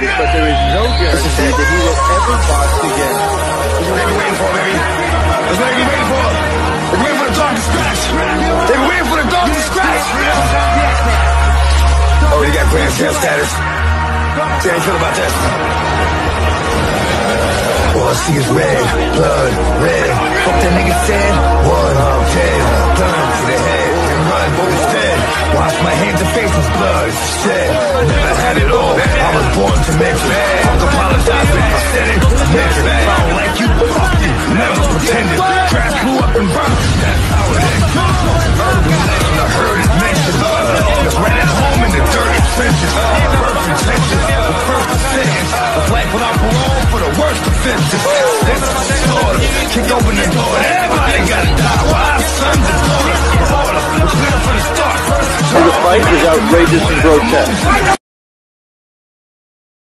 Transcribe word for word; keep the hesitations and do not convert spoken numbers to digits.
it, but there is no guarantee that he will ever box again. That's what they've been waiting for, baby. That's what they've been waiting for. They're waiting for the dog to scratch. They've been waiting for the dog to scratch. Already got grand sale status. See how you feel about that? All I see is red, blood, red. Fuck that nigga said. One, okay, gun to the head and run instead. Wash my hands and face with blood, shed. Never had it all. I was born to make it. Fuck apologizing. I said it, I meant it. If I don't like you, fuck you. Never pretended. Grass grew up and burned. That's how it is. The hurt is mentioned. Just ran at home in the dirty trenches. First intentions, the first sentence. Of life without parole for the worst offenses. Kick open the door. Everybody gotta die. Wives, sons, and daughters. Order. Clear for the start. First. The fight is outrageous and grotesque.